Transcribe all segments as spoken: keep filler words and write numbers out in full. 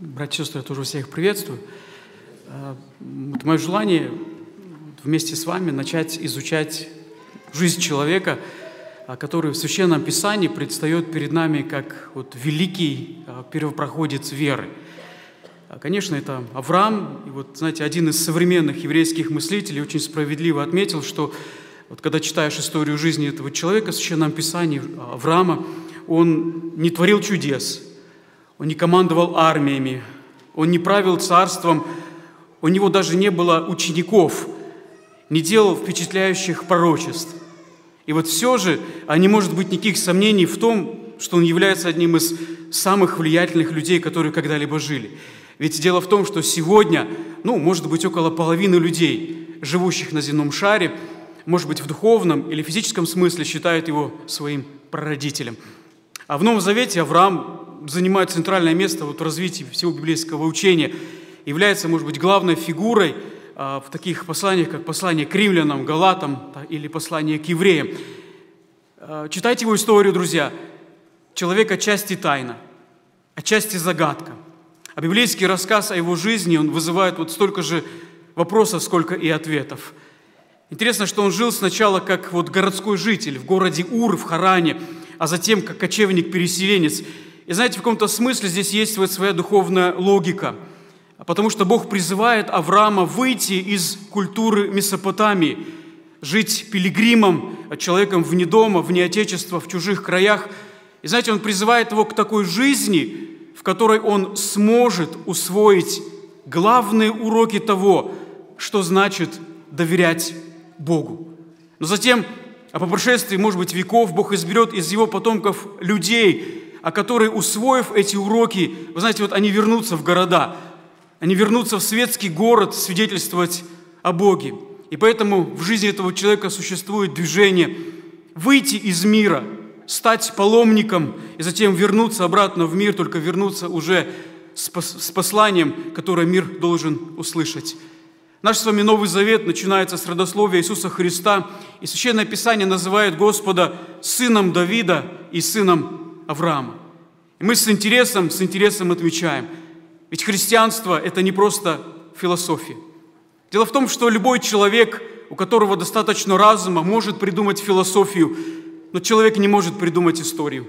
Братья и сестры, я тоже всех приветствую. Вот мое желание вместе с вами начать изучать жизнь человека, который в Священном Писании предстает перед нами как вот великий первопроходец веры. Конечно, это Авраам. И вот, знаете, один из современных еврейских мыслителей очень справедливо отметил, что вот когда читаешь историю жизни этого человека в Священном Писании, Авраама, он не творил чудес, он не командовал армиями, он не правил царством, у него даже не было учеников, не делал впечатляющих пророчеств. И вот все же не может быть никаких сомнений в том, что он является одним из самых влиятельных людей, которые когда-либо жили. Ведь дело в том, что сегодня, ну, может быть, около половины людей, живущих на земном шаре, может быть, в духовном или физическом смысле считают его своим прародителем. А в Новом Завете Авраам занимает центральное место вот в развитии всего библейского учения, является, может быть, главной фигурой а, в таких посланиях, как послание к римлянам, галатам да, или послание к евреям. А, читайте его историю, друзья. Человек отчасти тайна, отчасти загадка. А библейский рассказ о его жизни, он вызывает вот столько же вопросов, сколько и ответов. Интересно, что он жил сначала как вот городской житель в городе Ур в Харане, а затем как кочевник-переселенец. И знаете, в каком-то смысле здесь есть вот своя духовная логика, потому что Бог призывает Авраама выйти из культуры Месопотамии, жить пилигримом, человеком вне дома, вне отечества, в чужих краях. И знаете, Он призывает его к такой жизни, в которой он сможет усвоить главные уроки того, что значит доверять Богу. Но затем, а по прошествии, может быть, веков, Бог изберет из его потомков людей, а которые, усвоив эти уроки, вы знаете, вот они вернутся в города, они вернутся в светский город свидетельствовать о Боге. И поэтому в жизни этого человека существует движение выйти из мира, стать паломником и затем вернуться обратно в мир, только вернуться уже с посланием, которое мир должен услышать. Наш с вами Новый Завет начинается с родословия Иисуса Христа, и Священное Писание называет Господа сыном Давида и сыном Авраама. И мы с интересом, с интересом отмечаем, ведь христианство – это не просто философия. Дело в том, что любой человек, у которого достаточно разума, может придумать философию, но человек не может придумать историю.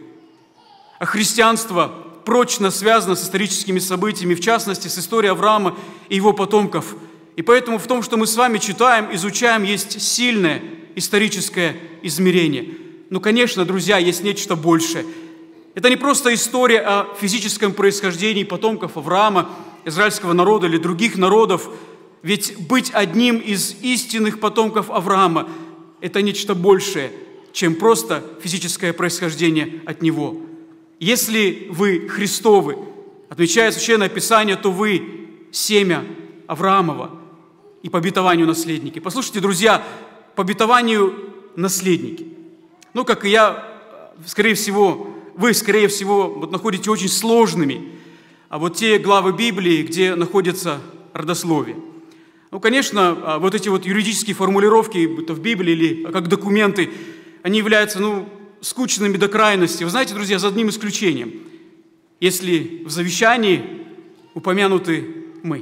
А христианство прочно связано с историческими событиями, в частности, с историей Авраама и его потомков. И поэтому в том, что мы с вами читаем, изучаем, есть сильное историческое измерение. Но, конечно, друзья, есть нечто большее. Это не просто история о физическом происхождении потомков Авраама, израильского народа или других народов. Ведь быть одним из истинных потомков Авраама – это нечто большее, чем просто физическое происхождение от него. Если вы Христовы, отмечает Священное Писание, то вы семя Авраамова и по обетованию наследники. Послушайте, друзья, по обетованию наследники. Ну, как и я, скорее всего, вы, скорее всего, вот находите очень сложными а вот те главы Библии, где находится родословие. Ну, конечно, вот эти вот юридические формулировки, будто в Библии или как документы, они являются, ну, скучными до крайности. Вы знаете, друзья, за одним исключением. Если в завещании упомянуты мы.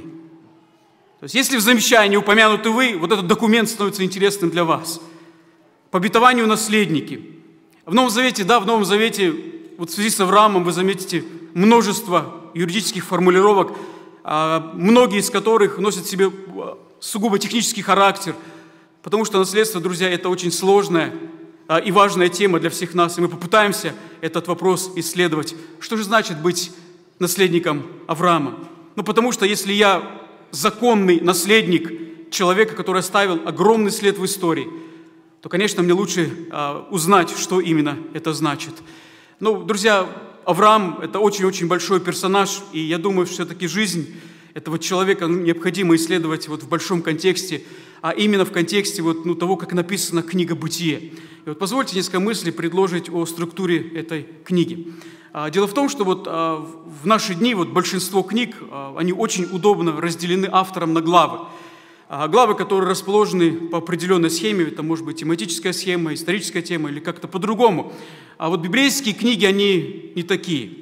То есть, если в завещании упомянуты вы, вот этот документ становится интересным для вас. По обетованию наследники. В Новом Завете, да, в Новом Завете, вот в связи с Авраамом вы заметите множество юридических формулировок, многие из которых носят в себе сугубо технический характер, потому что наследство, друзья, это очень сложная и важная тема для всех нас, и мы попытаемся этот вопрос исследовать. Что же значит быть наследником Авраама? Ну, потому что если я законный наследник человека, который оставил огромный след в истории, то, конечно, мне лучше а, узнать, что именно это значит. Ну, друзья, Авраам – это очень-очень большой персонаж, и я думаю, что все-таки жизнь этого человека ну, необходимо исследовать вот в большом контексте, а именно в контексте вот, ну, того, как написана книга «Бытие». И вот позвольте несколько мыслей предложить о структуре этой книги. Дело в том, что вот в наши дни вот большинство книг, они очень удобно разделены автором на главы. Главы, которые расположены по определенной схеме, это может быть тематическая схема, историческая тема или как-то по-другому. А вот библейские книги, они не такие. И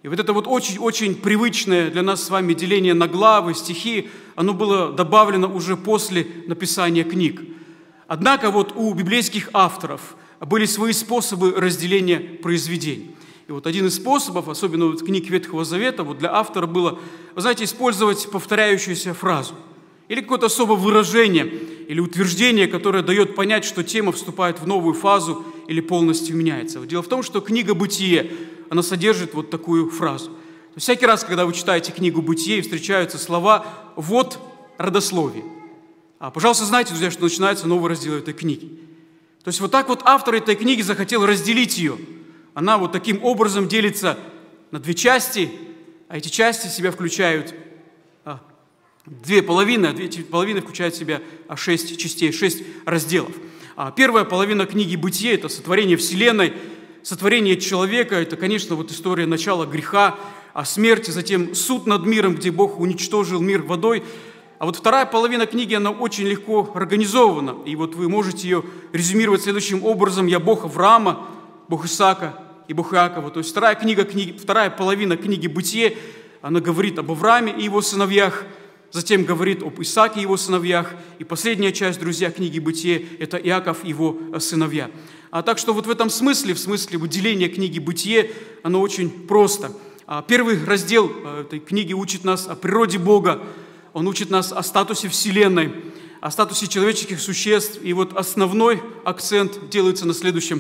И вот это вот очень-очень привычное для нас с вами деление на главы, стихи, оно было добавлено уже после написания книг. Однако вот у библейских авторов были свои способы разделения произведений. И вот один из способов, особенно вот книг Ветхого Завета, вот для автора было, вы знаете, использовать повторяющуюся фразу или какое-то особое выражение или утверждение, которое дает понять, что тема вступает в новую фазу или полностью меняется. Вот дело в том, что книга «Бытие», она содержит вот такую фразу. Всякий раз, когда вы читаете книгу «Бытие», встречаются слова «вот родословие». А, пожалуйста, знаете, друзья, что начинается новый раздел этой книги. То есть вот так вот автор этой книги захотел разделить ее. Она вот таким образом делится на две части, а эти части в себя включают а, две половины, а две половины включают в себя а, шесть частей, шесть разделов. А, первая половина книги «Бытие» – это сотворение Вселенной, сотворение человека, это, конечно, вот история начала греха, а смерти, затем суд над миром, где Бог уничтожил мир водой. А вот вторая половина книги, она очень легко организована. И вот вы можете ее резюмировать следующим образом. «Я Бог Авраама, Бог Исаака и Бог Иакова». То есть вторая, книга, книги, вторая половина книги «Бытие», она говорит об Аврааме и его сыновьях, затем говорит об Исааке и его сыновьях. И последняя часть, друзья, книги «Бытие» – это Иаков и его сыновья. А так что вот в этом смысле, в смысле выделения книги «Бытие», оно очень просто. Первый раздел этой книги учит нас о природе Бога, он учит нас о статусе Вселенной, о статусе человеческих существ. И вот основной акцент делается на следующем.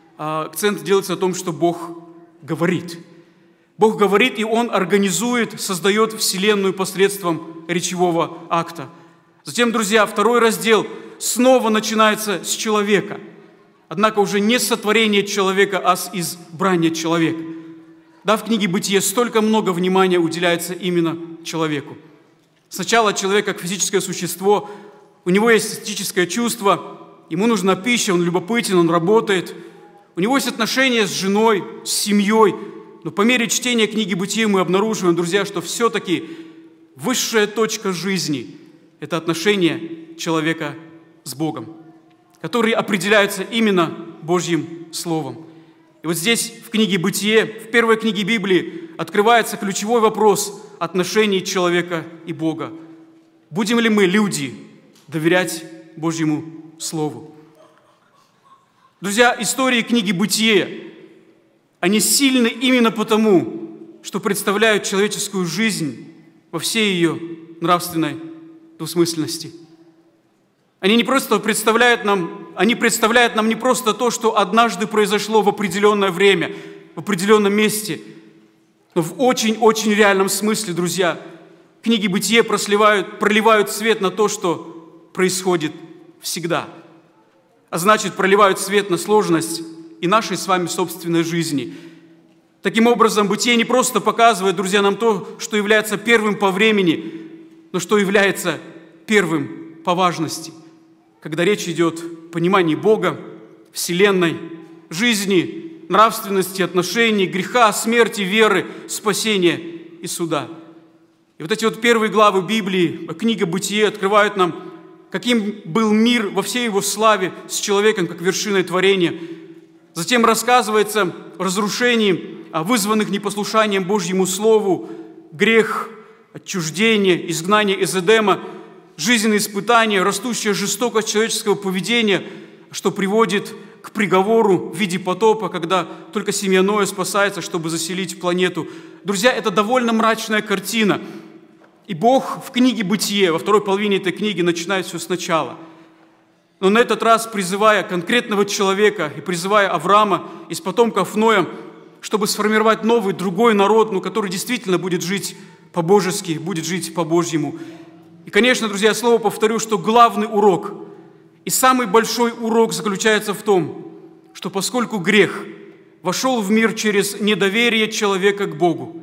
Акцент делается на том, что Бог говорит. Бог говорит, и Он организует, создает Вселенную посредством речевого акта. Затем, друзья, второй раздел снова начинается с человека. Однако уже не с сотворения человека, а с избрания человека. Да, в книге «Бытие» столько много внимания уделяется именно человеку. Сначала человек как физическое существо, у него есть эстетическое чувство, ему нужна пища, он любопытен, он работает. У него есть отношения с женой, с семьей. Но по мере чтения книги «Бытие» мы обнаруживаем, друзья, что все-таки высшая точка жизни – это отношения человека с Богом, которые определяются именно Божьим Словом. И вот здесь, в книге «Бытие», в первой книге Библии, открывается ключевой вопрос отношений человека и Бога. Будем ли мы, люди, доверять Божьему Слову? Друзья, истории книги «Бытие», они сильны именно потому, что представляют человеческую жизнь во всей ее нравственной двусмысленности. Они не просто представляют нам, они представляют нам не просто то, что однажды произошло в определенное время, в определенном месте, но в очень-очень реальном смысле, друзья, книги «Бытие» проливают, проливают свет на то, что происходит всегда. А значит, проливают свет на сложность и нашей с вами собственной жизни. Таким образом, «Бытие» не просто показывает, друзья, нам то, что является первым по времени, но что является первым по важности, когда речь идет о понимании Бога, Вселенной, жизни, нравственности, отношений, греха, смерти, веры, спасения и суда. И вот эти вот первые главы Библии, книга «Бытие» открывают нам, каким был мир во всей его славе с человеком, как вершиной творения. Затем рассказывается о разрушении, о вызванных непослушанием Божьему Слову, грех, отчуждение, изгнание из Эдема, жизненные испытания, растущая жестокость человеческого поведения, что приводит к приговору в виде потопа, когда только семья Ноя спасается, чтобы заселить планету. Друзья, это довольно мрачная картина. И Бог в книге «Бытие», во второй половине этой книги, начинает все сначала. Но на этот раз призывая конкретного человека и призывая Авраама из потомков Ноя, чтобы сформировать новый, другой народ, ну, который действительно будет жить по-божески, будет жить по-божьему. И, конечно, друзья, я снова повторю, что главный урок и самый большой урок заключается в том, что поскольку грех вошел в мир через недоверие человека к Богу,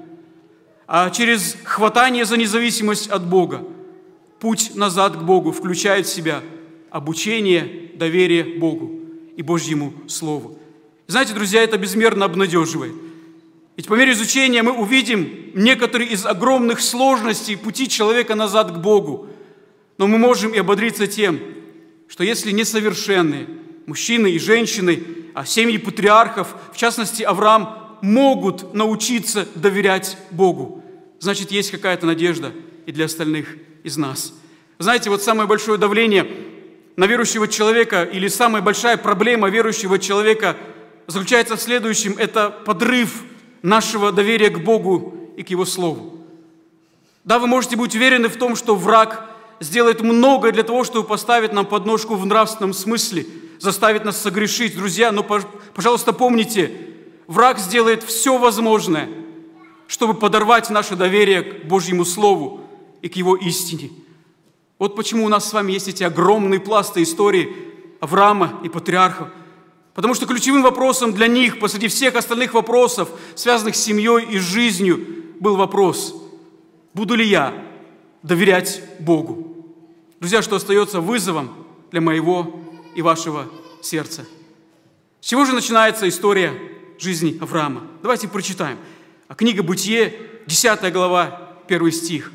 а через хватание за независимость от Бога, путь назад к Богу включает в себя обучение, доверие Богу и Божьему Слову. Знаете, друзья, это безмерно обнадеживает. Ведь по мере изучения мы увидим некоторые из огромных сложностей пути человека назад к Богу. Но мы можем и ободриться тем, что если несовершенные мужчины и женщины, а семьи патриархов, в частности Авраам, могут научиться доверять Богу. Значит, есть какая-то надежда и для остальных из нас. Знаете, вот самое большое давление на верующего человека или самая большая проблема верующего человека заключается в следующем. Это подрыв нашего доверия к Богу и к Его Слову. Да, вы можете быть уверены в том, что враг сделает многое для того, чтобы поставить нам подножку в нравственном смысле, заставить нас согрешить. Друзья, но, пожалуйста, помните, враг сделает все возможное, чтобы подорвать наше доверие к Божьему Слову и к Его истине. Вот почему у нас с вами есть эти огромные пласты истории Авраама и патриархов. Потому что ключевым вопросом для них, посреди всех остальных вопросов, связанных с семьей и жизнью, был вопрос: буду ли я доверять Богу? Друзья, что остается вызовом для моего и вашего сердца. С чего же начинается история жизни Авраама? Давайте прочитаем. Книга Бытие, десятая глава, первый стих.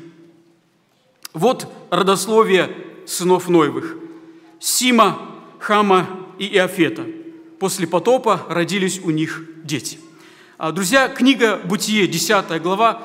Вот родословие сынов Ноевых: Сима, Хама и Иафета. После потопа родились у них дети. Друзья, книга Бытие, десятая глава,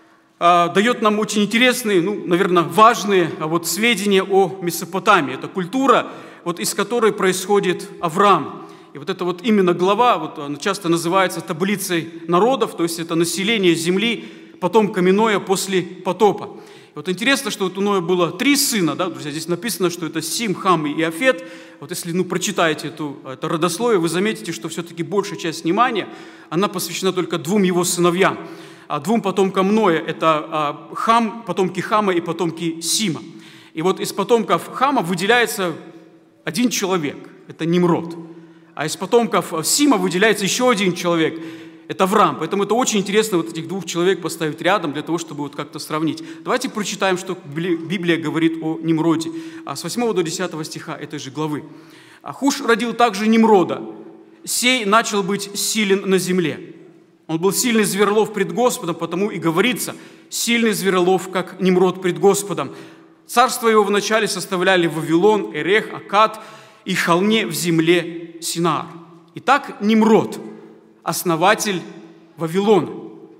дает нам очень интересные, ну, наверное, важные вот сведения о Месопотамии. Это культура, вот, из которой происходит Авраам. И вот эта вот именно глава, вот, она часто называется таблицей народов, то есть это население земли, потомками Ноя после потопа. И вот интересно, что вот у Ноя было три сына, да, друзья, здесь написано, что это Сим, Хам и Иафет. Вот если, ну, прочитаете эту, это родословие, вы заметите, что все-таки большая часть внимания, она посвящена только двум его сыновьям, а двум потомкам Ноя. Это а, Хам, потомки Хама и потомки Сима. И вот из потомков Хама выделяется один человек, это Нимрод. А из потомков Сима выделяется еще один человек, это Авраам. Поэтому это очень интересно вот этих двух человек поставить рядом, для того, чтобы вот как-то сравнить. Давайте прочитаем, что Библия говорит о Нимроде. С восьмого до десятого стиха этой же главы. «Хуш родил также Нимрода. Сей начал быть силен на земле. Он был сильный зверолов пред Господом, потому и говорится: сильный зверолов, как Нимрод пред Господом. Царство его вначале составляли Вавилон, Эрех, Акад и холме в земле Синаар. Итак, Нимрод, основатель Вавилона».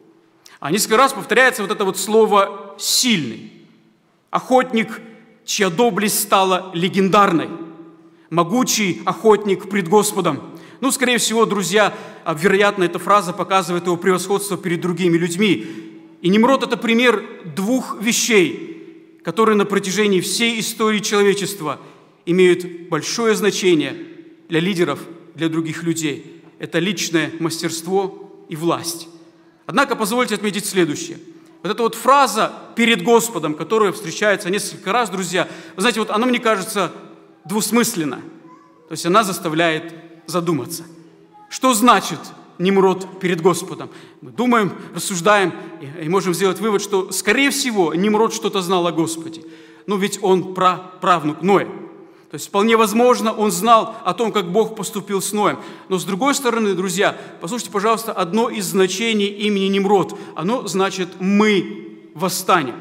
А несколько раз повторяется вот это вот слово «сильный». Охотник, чья доблесть стала легендарной. Могучий охотник пред Господом. Ну, скорее всего, друзья, вероятно, эта фраза показывает его превосходство перед другими людьми. И Нимрод – это пример двух вещей, которые на протяжении всей истории человечества имеют большое значение для лидеров, для других людей. Это личное мастерство и власть. Однако позвольте отметить следующее. Вот эта вот фраза «перед Господом», которая встречается несколько раз, друзья, вы знаете, вот она, мне кажется, двусмысленна. То есть она заставляет задуматься. Что значит Нимрод перед Господом? Мы думаем, рассуждаем и, и можем сделать вывод, что, скорее всего, Нимрод что-то знал о Господе. Ну, ведь он праправнук Ноя. То есть вполне возможно, он знал о том, как Бог поступил с Ноем. Но с другой стороны, друзья, послушайте, пожалуйста, одно из значений имени Нимрод. Оно значит «мы восстанем».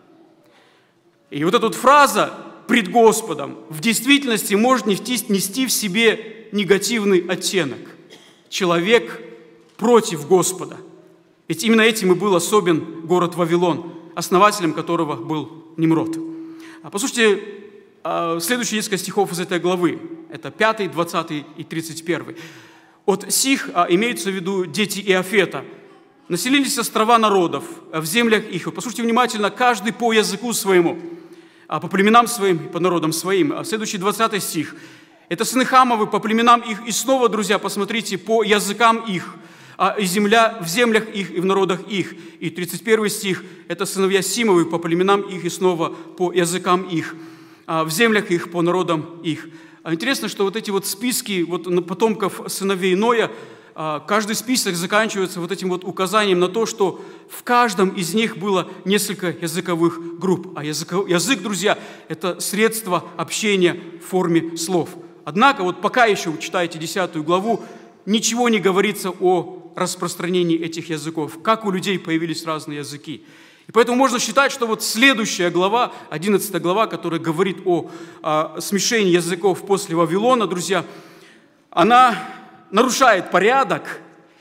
И вот эта вот фраза «пред Господом» в действительности может нести, нести в себе негативный оттенок. Человек против Господа. Ведь именно этим и был особен город Вавилон, основателем которого был Нимрод. А послушайте, следующие несколько стихов из этой главы. Это пятый, двадцатый и тридцать первый. От сих имеются в виду дети Иафета. Населились острова народов в землях их. Послушайте внимательно, каждый по языку своему, по племенам своим и по народам своим. Следующий двадцатый стих. Это сыны Хамовы по племенам их. И снова, друзья, посмотрите, по языкам их. И земля, в землях их и в народах их. И тридцать первый стих. Это сыновья Симовы по племенам их. И снова по языкам их. В землях их, по народам их. Интересно, что вот эти вот списки вот потомков сыновей Ноя, каждый список заканчивается вот этим вот указанием на то, что в каждом из них было несколько языковых групп. А язык, язык, друзья, это средство общения в форме слов. Однако, вот пока еще вы читаете десятую главу, ничего не говорится о распространении этих языков, как у людей появились разные языки. И поэтому можно считать, что вот следующая глава, одиннадцатая глава, которая говорит о, о смешении языков после Вавилона, друзья, она нарушает порядок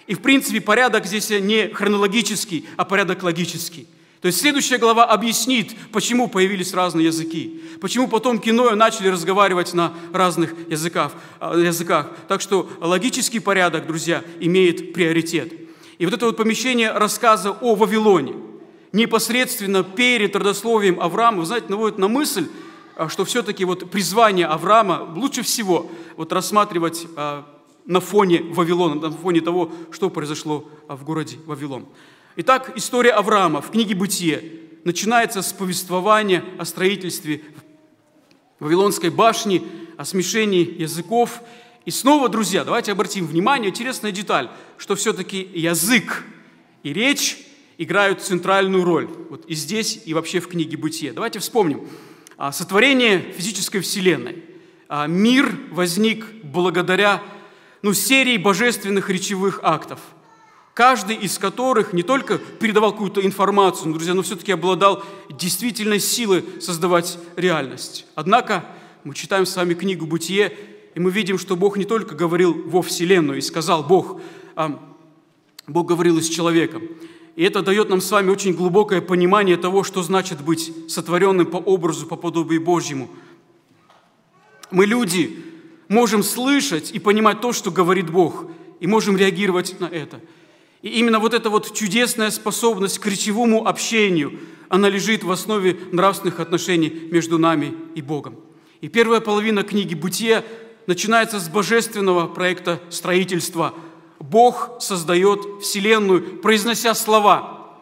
И, в принципе, порядок здесь не хронологический, а порядок логический. То есть следующая глава объяснит, почему появились разные языки, почему потомки Ноя начали разговаривать на разных языках. языках. Так что логический порядок, друзья, имеет приоритет. И вот это вот помещение рассказа о Вавилоне, непосредственно перед родословием Авраама, вы знаете, наводит на мысль, что все-таки вот призвание Авраама лучше всего вот рассматривать на фоне Вавилона, на фоне того, что произошло в городе Вавилон. Итак, история Авраама в книге «Бытие» начинается с повествования о строительстве Вавилонской башни, о смешении языков. И снова, друзья, давайте обратим внимание, интересная деталь, что все-таки язык и речь играют центральную роль вот и здесь, и вообще в книге «Бытие». Давайте вспомним. Сотворение физической вселенной. Мир возник благодаря ну, серии божественных речевых актов, каждый из которых не только передавал какую-то информацию, но, друзья, но все-таки обладал действительной силой создавать реальность. Однако мы читаем с вами книгу «Бытие», и мы видим, что Бог не только говорил во Вселенную, и сказал Бог, а Бог говорил и с человеком. И это дает нам с вами очень глубокое понимание того, что значит быть сотворенным по образу, по подобию Божьему. Мы, люди, можем слышать и понимать то, что говорит Бог, и можем реагировать на это. И именно вот эта вот чудесная способность к речевому общению, она лежит в основе нравственных отношений между нами и Богом. И первая половина книги «Бытие» начинается с божественного проекта строительства. Бог создает Вселенную, произнося слова.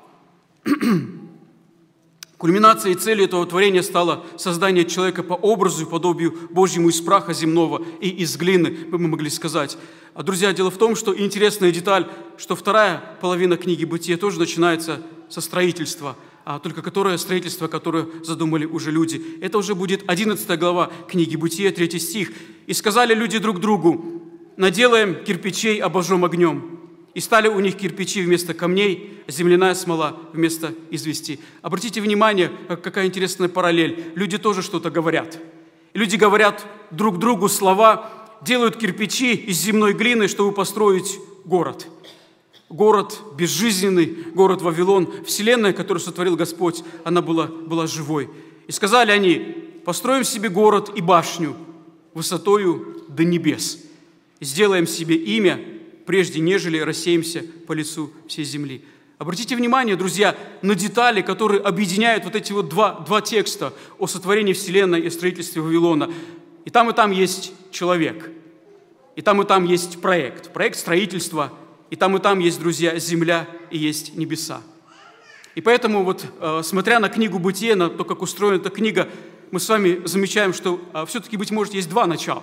Кульминацией и целью этого творения стало создание человека по образу и подобию Божьему из праха земного и из глины, мы могли сказать. А, друзья, дело в том, что интересная деталь, что вторая половина книги «Бытие» тоже начинается со строительства, а только которое строительство, которое задумали уже люди. Это уже будет одиннадцатая глава книги «Бытие», третий стих. «И сказали люди друг другу: наделаем кирпичей, обожжем огнем. И стали у них кирпичи вместо камней, земляная смола вместо извести». Обратите внимание, какая интересная параллель. Люди тоже что-то говорят. Люди говорят друг другу слова, делают кирпичи из земной глины, чтобы построить город. Город безжизненный, город Вавилон. Вселенная, которую сотворил Господь, она была, была живой. И сказали они: построим себе город и башню высотою до небес. И сделаем себе имя, прежде нежели рассеемся по лицу всей земли. Обратите внимание, друзья, на детали, которые объединяют вот эти вот два, два текста о сотворении Вселенной и строительстве Вавилона. И там, и там есть человек, и там, и там есть проект, проект строительства, и там, и там есть, друзья, земля и есть небеса. И поэтому, вот, смотря на книгу «Бытие», на то, как устроена эта книга, мы с вами замечаем, что все-таки, быть может, есть два начала.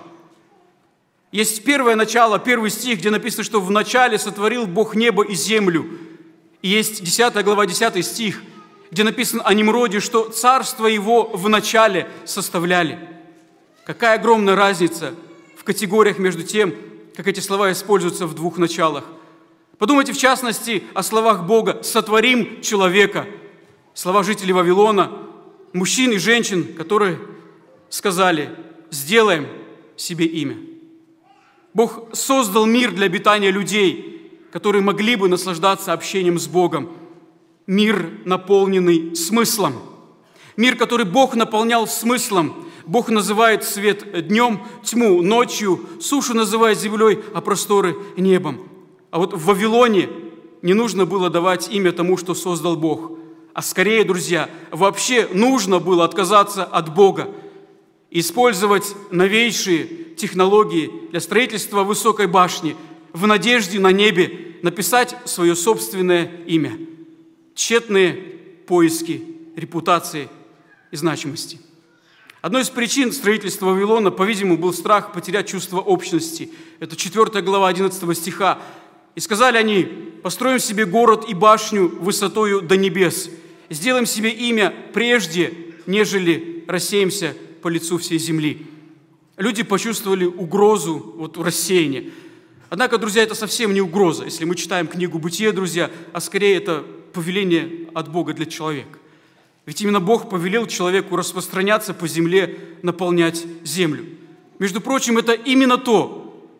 Есть первое начало, первый стих, где написано, что в начале сотворил Бог небо и землю. И есть десятая глава, десятый стих, где написано о Немроде, что царство его в начале составляли. Какая огромная разница в категориях между тем, как эти слова используются в двух началах. Подумайте, в частности, о словах Бога: «сотворим человека». Слова жителей Вавилона, мужчин и женщин, которые сказали: «сделаем себе имя». Бог создал мир для обитания людей, которые могли бы наслаждаться общением с Богом. Мир, наполненный смыслом. Мир, который Бог наполнял смыслом. Бог называет свет днем, тьму ночью, сушу называет землей, а просторы небом. А вот в Вавилоне не нужно было давать имя тому, что создал Бог. А скорее, друзья, вообще нужно было отказаться от Бога, использовать новейшие технологии для строительства высокой башни, в надежде на небе написать свое собственное имя. Тщетные поиски репутации и значимости. Одной из причин строительства Вавилона, по-видимому, был страх потерять чувство общности. Это четвёртая глава одиннадцатого стиха. «И сказали они: построим себе город и башню высотою до небес, сделаем себе имя прежде, нежели рассеемся по лицу всей земли». Люди почувствовали угрозу вот, рассеяния. Однако, друзья, это совсем не угроза, если мы читаем книгу «Бытие», друзья, а скорее это повеление от Бога для человека. Ведь именно Бог повелел человеку распространяться по земле, наполнять землю. Между прочим, это именно то,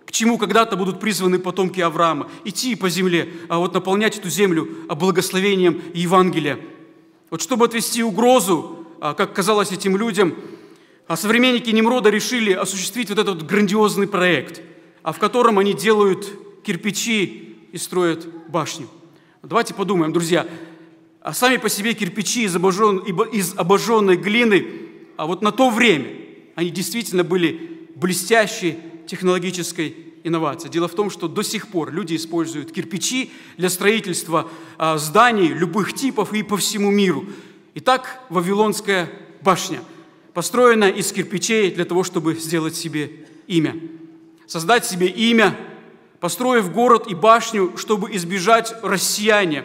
к чему когда-то будут призваны потомки Авраама, идти по земле, а вот наполнять эту землю благословением Евангелия. Вот чтобы отвести угрозу, как казалось этим людям, современники Немрода решили осуществить вот этот грандиозный проект, в котором они делают кирпичи и строят башню. Давайте подумаем, друзья, а сами по себе кирпичи из, обожжен, из обожженной глины, а вот на то время они действительно были блестящей технологической инновацией. Дело в том, что до сих пор люди используют кирпичи для строительства а, зданий любых типов и по всему миру. Итак, Вавилонская башня построена из кирпичей для того, чтобы сделать себе имя. Создать себе имя, построив город и башню, чтобы избежать рассеяния,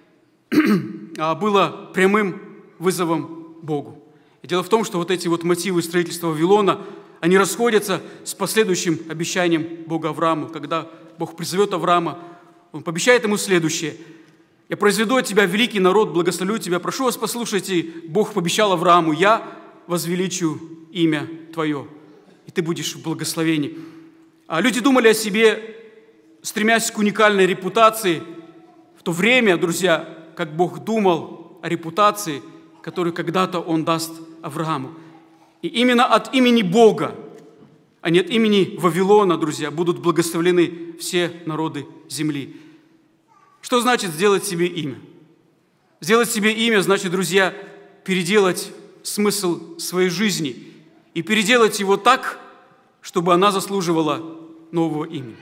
было прямым вызовом Богу. И дело в том, что вот эти вот мотивы строительства Вавилона, они расходятся с последующим обещанием Бога Аврааму, когда Бог призовет Авраама, Он пообещает ему следующее: «Я произведу от тебя великий народ, благословлю тебя». Прошу вас, послушайте, Бог пообещал Аврааму: «Я возвеличу имя твое, и ты будешь в благословении». А люди думали о себе, стремясь к уникальной репутации, в то время, друзья, как Бог думал о репутации, которую когда-то Он даст Аврааму. И именно от имени Бога, а не от имени Вавилона, друзья, будут благословлены все народы земли. Что значит сделать себе имя? Сделать себе имя значит, друзья, переделать смысл своей жизни и переделать его так, чтобы она заслуживала нового имени.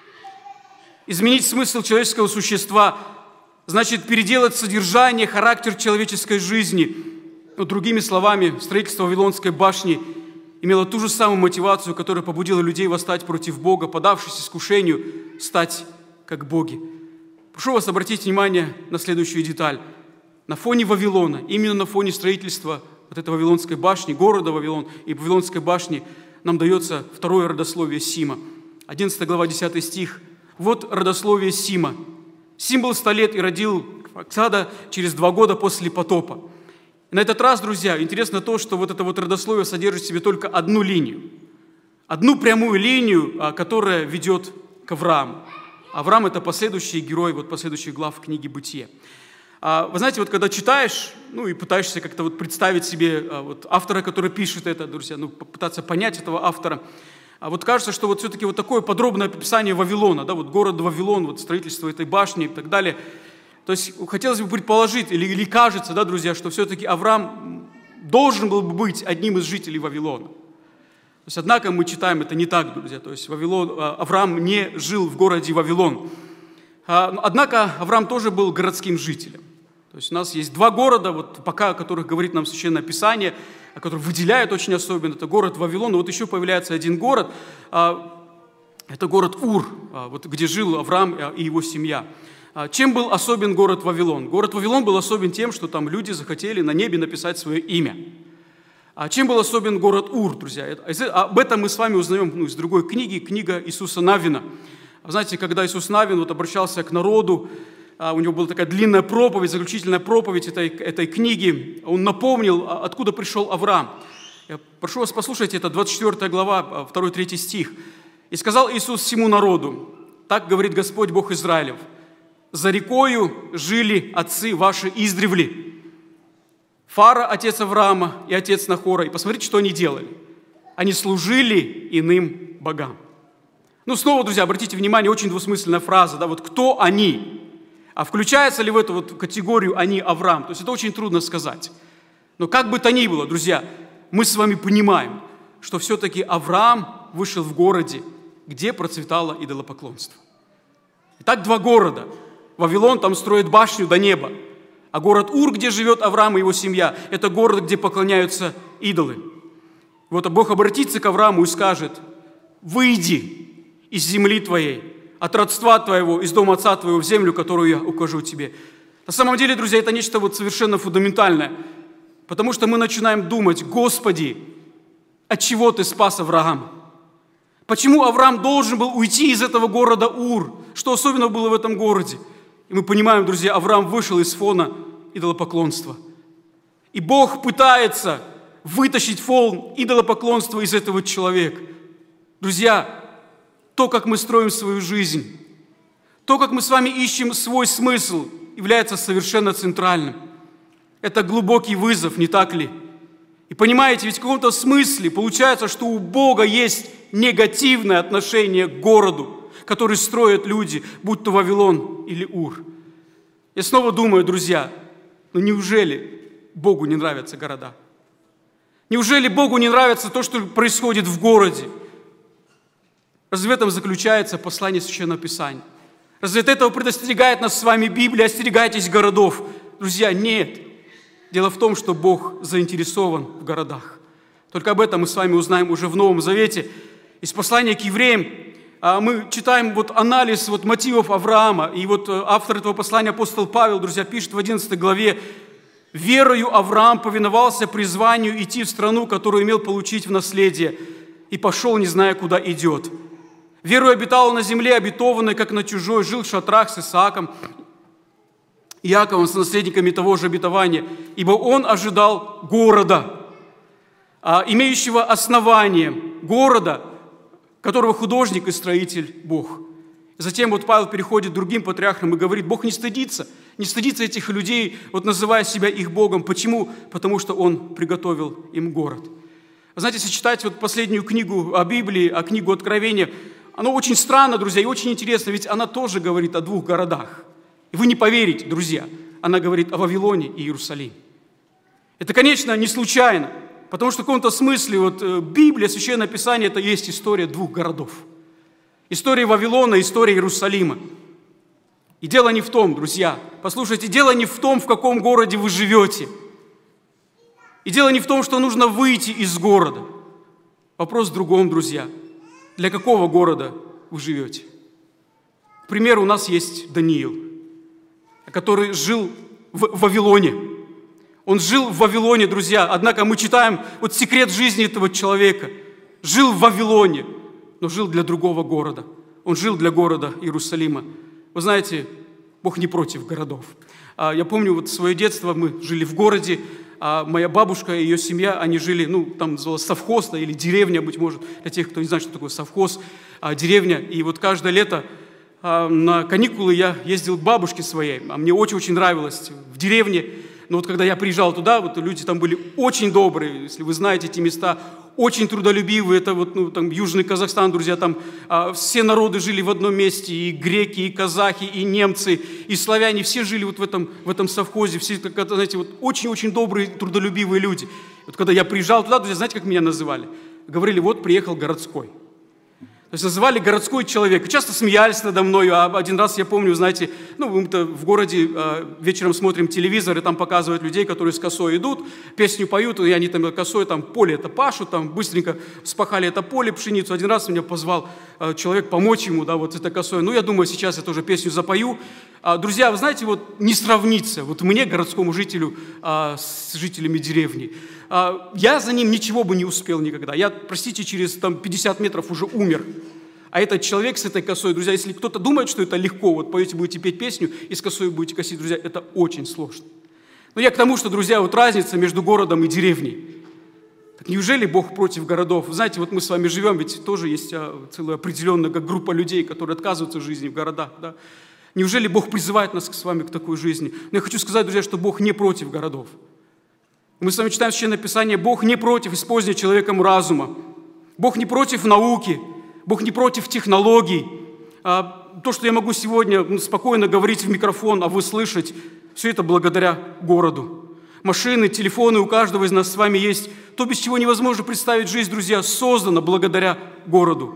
Изменить смысл человеческого существа значит переделать содержание, характер человеческой жизни. Но, другими словами, строительство Вавилонской башни имело ту же самую мотивацию, которая побудила людей восстать против Бога, подавшись искушению стать как боги. Прошу вас обратить внимание на следующую деталь. На фоне Вавилона, именно на фоне строительства вот этой Вавилонской башни, города Вавилон и Вавилонской башни, нам дается второе родословие Сима. одиннадцатая глава, десятый стих. Вот родословие Сима. Сим был сто лет и родил Факсада через два года после потопа. И на этот раз, друзья, интересно то, что вот это вот родословие содержит в себе только одну линию. Одну прямую линию, которая ведет к Аврааму. Авраам – это последующий герой вот последующих глав книги «Бытие». Вы знаете, вот когда читаешь, ну и пытаешься как-то вот представить себе вот автора, который пишет это, друзья, ну попытаться понять этого автора, а вот кажется, что вот все-таки вот такое подробное описание Вавилона, да, вот город Вавилон, вот строительство этой башни и так далее. То есть хотелось бы предположить, или, или кажется, да, друзья, что все-таки Авраам должен был бы быть одним из жителей Вавилона. То есть, однако мы читаем, это не так, друзья. То есть Вавилон, Авраам не жил в городе Вавилон. Однако Авраам тоже был городским жителем. То есть у нас есть два города, вот пока о которых говорит нам Священное Писание, о которых выделяют очень особенно. Это город Вавилон. И вот еще появляется один город. Это город Ур, вот где жил Авраам и его семья. Чем был особен город Вавилон? Город Вавилон был особен тем, что там люди захотели на небе написать свое имя. А чем был особен город Ур, друзья? Об этом мы с вами узнаем ну, из другой книги, книга Иисуса Навина. Знаете, когда Иисус Навин вот обращался к народу, у него была такая длинная проповедь, заключительная проповедь этой, этой книги, он напомнил, откуда пришел Авраам. Я прошу вас, послушайте, это двадцать четвёртая глава, второй-третий стих. «И сказал Иисус всему народу, так говорит Господь Бог Израилев, за рекою жили отцы ваши издревле, Фара, отец Авраама, и отец Нахора. И посмотрите, что они делали. Они служили иным богам». Ну, снова, друзья, обратите внимание, очень двусмысленная фраза, да, вот кто они? А включается ли в эту вот категорию они Авраам? То есть это очень трудно сказать. Но как бы то ни было, друзья, мы с вами понимаем, что все-таки Авраам вышел в городе, где процветало идолопоклонство. Итак, два города. Вавилон там строит башню до неба. А город Ур, где живет Авраам и его семья, это город, где поклоняются идолы. Вот Бог обратится к Аврааму и скажет: «Выйди из земли твоей, от родства твоего, из дома отца твоего в землю, которую я укажу тебе». На самом деле, друзья, это нечто вот совершенно фундаментальное, потому что мы начинаем думать: «Господи, от чего ты спас Авраама? Почему Авраам должен был уйти из этого города Ур? Что особенного было в этом городе?» И мы понимаем, друзья, Авраам вышел из фона идолопоклонства. И Бог пытается вытащить фон идолопоклонства из этого человека. Друзья, то, как мы строим свою жизнь, то, как мы с вами ищем свой смысл, является совершенно центральным. Это глубокий вызов, не так ли? И понимаете, ведь в каком-то смысле получается, что у Бога есть негативное отношение к городу, который строят люди, будь то Вавилон или Ур. Я снова думаю, друзья, ну неужели Богу не нравятся города? Неужели Богу не нравится то, что происходит в городе? Разве в этом заключается послание Священного Писания? Разве от этого предостерегает нас с вами Библия? Остерегайтесь городов. Друзья, нет. Дело в том, что Бог заинтересован в городах. Только об этом мы с вами узнаем уже в Новом Завете. Из послания к евреям мы читаем вот анализ вот мотивов Авраама. И вот автор этого послания, апостол Павел, друзья, пишет в одиннадцатой главе: «Верою Авраам повиновался призванию идти в страну, которую имел получить в наследие, и пошел, не зная, куда идет. Верою обитал на земле обетованной, как на чужой, жил в шатрах с Исааком, Иаковом, с наследниками того же обетования, ибо он ожидал города, имеющего основание, города, которого художник и строитель Бог». Затем вот Павел переходит к другим патриархам и говорит: Бог не стыдится, не стыдится этих людей, вот называя себя их Богом. Почему? Потому что Он приготовил им город. Знаете, если читать вот последнюю книгу о Библии, о книгу Откровения, оно очень странно, друзья, и очень интересно, ведь она тоже говорит о двух городах. И вы не поверите, друзья, она говорит о Вавилоне и Иерусалиме. Это, конечно, не случайно, потому что в каком-то смысле вот Библия, Священное Писание, это есть история двух городов. История Вавилона, история Иерусалима. И дело не в том, друзья, послушайте, дело не в том, в каком городе вы живете. И дело не в том, что нужно выйти из города. Вопрос в другом, друзья. Для какого города вы живете? К примеру, у нас есть Даниил, который жил в Вавилоне. Он жил в Вавилоне, друзья. Однако мы читаем вот секрет жизни этого человека. Жил в Вавилоне, но жил для другого города. Он жил для города Иерусалима. Вы знаете, Бог не против городов. Я помню, вот свое детство мы жили в городе, а моя бабушка и ее семья, они жили, ну, там называлось совхоз, да, или деревня, быть может, для тех, кто не знает, что такое совхоз, а, деревня. И вот каждое лето а, на каникулы я ездил к бабушке своей, а мне очень-очень нравилось в деревне. Но вот когда я приезжал туда, вот люди там были очень добрые, если вы знаете эти места, очень трудолюбивые. Это вот, ну, там Южный Казахстан, друзья, там а, все народы жили в одном месте, и греки, и казахи, и немцы, и славяне, все жили вот в этом, в этом совхозе, все, как, знаете, вот очень-очень добрые, трудолюбивые люди. Вот когда я приезжал туда, друзья, знаете, как меня называли? Говорили: вот приехал городской. То есть называли городской человек. Часто смеялись надо мной. А один раз, я помню, знаете, ну, мы-то в городе э, вечером смотрим телевизор, и там показывают людей, которые с косой идут, песню поют, и они там косой, там поле это пашут, там быстренько спахали это поле, пшеницу. Один раз меня позвал э, человек помочь ему, да, вот это косой. Ну, я думаю, сейчас я тоже песню запою. А, друзья, вы знаете, вот не сравнится вот мне, городскому жителю, а, с жителями деревни. А, я за ним ничего бы не успел никогда. Я, простите, через там, пятьдесят метров уже умер. А этот человек с этой косой, друзья, если кто-то думает, что это легко, вот поете, будете петь песню и с косой будете косить, друзья, это очень сложно. Но я к тому, что, друзья, вот разница между городом и деревней. Так неужели Бог против городов? Вы знаете, вот мы с вами живем, ведь тоже есть целая определенная группа людей, которые отказываются от жизни в городах, да? Неужели Бог призывает нас с вами к такой жизни? Но я хочу сказать, друзья, что Бог не против городов. Мы с вами читаем Священное Писание: Бог не против использования человеком разума. Бог не против науки. Бог не против технологий. То, что я могу сегодня спокойно говорить в микрофон, а вы слышать, все это благодаря городу. Машины, телефоны у каждого из нас с вами есть. То, без чего невозможно представить жизнь, друзья, создано благодаря городу.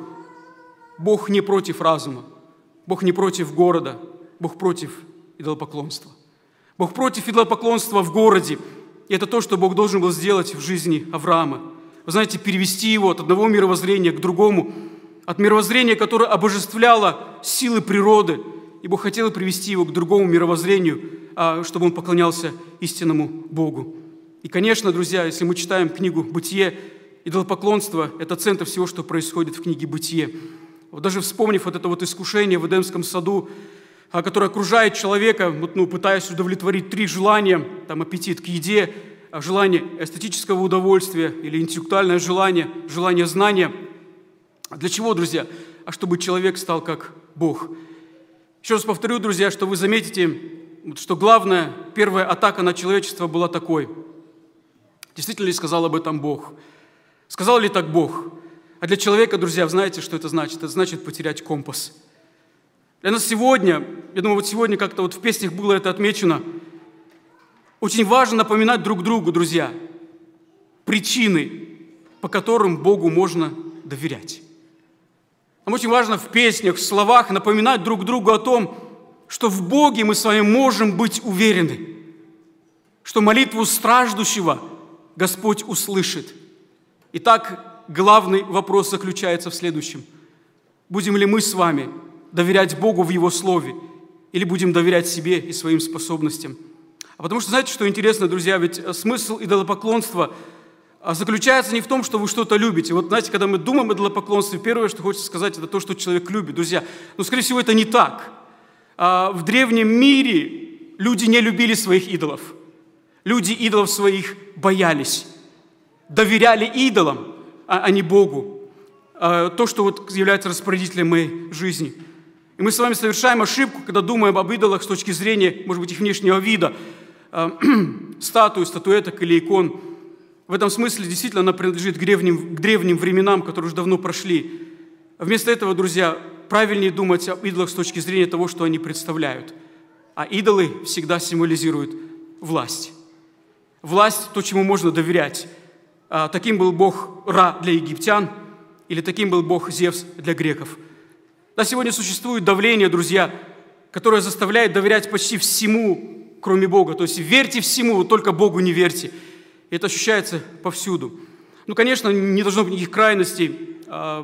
Бог не против разума. Бог не против города, Бог против идолопоклонства. Бог против идолопоклонства в городе. И это то, что Бог должен был сделать в жизни Авраама. Вы знаете, перевести его от одного мировоззрения к другому, от мировоззрения, которое обожествляло силы природы, и Бог хотел привести его к другому мировоззрению, чтобы он поклонялся истинному Богу. И, конечно, друзья, если мы читаем книгу «Бытие», идолопоклонство – это центр всего, что происходит в книге «Бытие». Вот даже вспомнив вот это вот искушение в Эдемском саду, которое окружает человека, вот, ну, пытаясь удовлетворить три желания, там аппетит к еде, желание эстетического удовольствия или интеллектуальное желание, желание знания. Для чего, друзья? а чтобы человек стал как Бог. Еще раз повторю, друзья, что вы заметите, что главная, первая атака на человечество была такой. Действительно ли сказал об этом Бог? Сказал ли так Бог? А для человека, друзья, знаете, что это значит? Это значит потерять компас. Для нас сегодня, я думаю, вот сегодня как-то вот в песнях было это отмечено, очень важно напоминать друг другу, друзья, причины, по которым Богу можно доверять. Нам очень важно в песнях, в словах напоминать друг другу о том, что в Боге мы с вами можем быть уверены, что молитву страждущего Господь услышит. Итак, главный вопрос заключается в следующем. Будем ли мы с вами доверять Богу в Его Слове или будем доверять себе и своим способностям? А потому что, знаете, что интересно, друзья, ведь смысл идолопоклонства заключается не в том, что вы что-то любите. Вот, знаете, когда мы думаем о идолопоклонстве, первое, что хочется сказать, это то, что человек любит. Друзья, но, скорее всего, это не так. В древнем мире люди не любили своих идолов. Люди идолов своих боялись. Доверяли идолам, а не Богу. То, что вот является распорядителем моей жизни. И мы с вами совершаем ошибку, когда думаем об идолах с точки зрения, может быть, их внешнего вида, статуи, статуэток или икон. В этом смысле действительно она принадлежит к древним, к древним временам, которые уже давно прошли. Вместо этого, друзья, правильнее думать об идолах с точки зрения того, что они представляют. А идолы всегда символизируют власть. Власть – то, чему можно доверять. А таким был бог Ра для египтян, или таким был бог Зевс для греков. Да, сегодня существует давление, друзья, которое заставляет доверять почти всему, кроме Бога. То есть верьте всему, только Богу не верьте. И это ощущается повсюду. Ну, конечно, не должно быть никаких крайностей.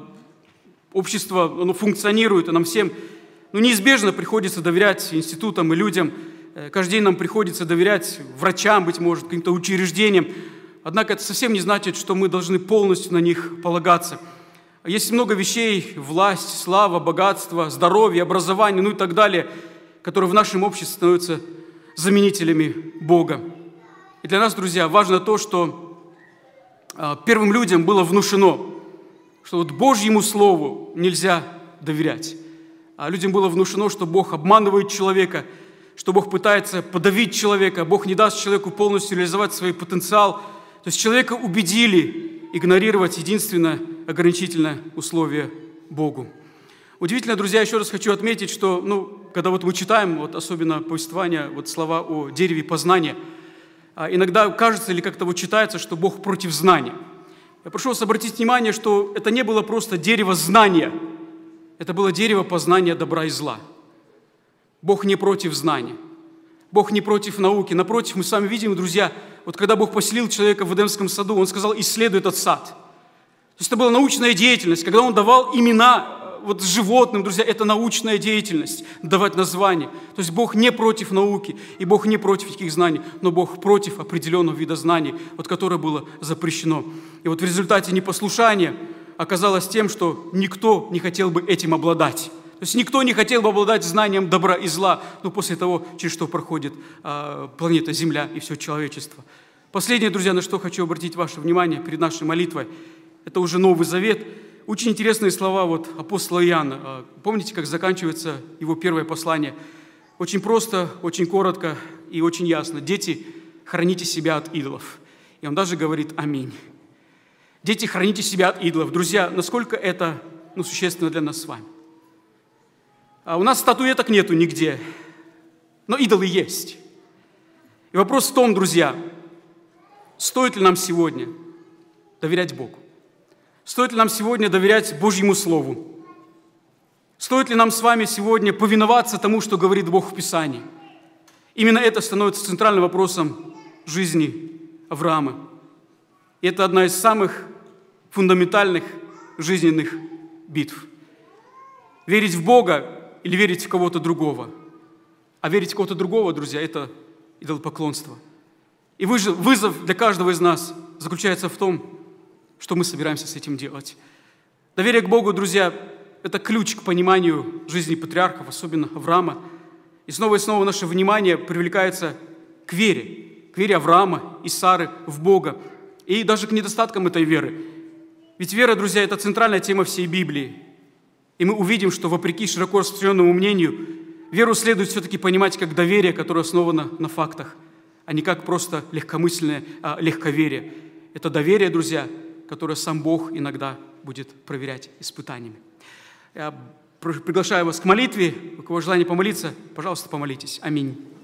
Общество, оно функционирует, и нам всем ну, неизбежно приходится доверять институтам и людям. Каждый день нам приходится доверять врачам, быть может, каким-то учреждениям. Однако это совсем не значит, что мы должны полностью на них полагаться. Есть много вещей, власть, слава, богатство, здоровье, образование, ну и так далее, которые в нашем обществе становятся заменителями Бога. И для нас, друзья, важно то, что первым людям было внушено, что вот Божьему Слову нельзя доверять. А людям было внушено, что Бог обманывает человека, что Бог пытается подавить человека, Бог не даст человеку полностью реализовать свой потенциал. То есть человека убедили игнорировать единственное ограничительное условие Богу. Удивительно, друзья, еще раз хочу отметить, что, ну, когда вот мы читаем, вот особенно повествование, вот слова о дереве познания, иногда кажется или как-то вот читается, что Бог против знания. Я прошу вас обратить внимание, что это не было просто дерево знания, это было дерево познания добра и зла. Бог не против знания, Бог не против науки. Напротив, мы с вами видим, друзья, вот когда Бог поселил человека в Эдемском саду, Он сказал: исследуй этот сад. То есть это была научная деятельность, когда Он давал имена вот животным, друзья, это научная деятельность, давать названия. То есть Бог не против науки, и Бог не против таких знаний, но Бог против определенного вида знаний, вот которое было запрещено. И вот в результате непослушания оказалось тем, что никто не хотел бы этим обладать. То есть никто не хотел бы обладать знанием добра и зла, но после того, через что проходит а, планета Земля и все человечество. Последнее, друзья, на что хочу обратить ваше внимание перед нашей молитвой, это уже Новый Завет. Очень интересные слова вот апостола Иоанна. Помните, как заканчивается его первое послание? Очень просто, очень коротко и очень ясно. Дети, храните себя от идолов. И он даже говорит аминь. Дети, храните себя от идолов. Друзья, насколько это ну, существенно для нас с вами? А у нас статуэток нету нигде, но идолы есть. И вопрос в том, друзья, стоит ли нам сегодня доверять Богу? Стоит ли нам сегодня доверять Божьему Слову? Стоит ли нам с вами сегодня повиноваться тому, что говорит Бог в Писании? Именно это становится центральным вопросом жизни Авраама. И это одна из самых фундаментальных жизненных битв. Верить в Бога или верить в кого-то другого? А верить в кого-то другого, друзья, это идолопоклонство. И вызов для каждого из нас заключается в том, что мы собираемся с этим делать. Доверие к Богу, друзья, это ключ к пониманию жизни патриархов, особенно Авраама. И снова и снова наше внимание привлекается к вере, к вере Авраама и Сары в Бога, и даже к недостаткам этой веры. Ведь вера, друзья, это центральная тема всей Библии. И мы увидим, что вопреки широко распространенному мнению, веру следует все-таки понимать как доверие, которое основано на фактах, а не как просто легкомысленное а, легковерие. Это доверие, друзья, которое сам Бог иногда будет проверять испытаниями. Я приглашаю вас к молитве. У кого желание помолиться, пожалуйста, помолитесь. Аминь.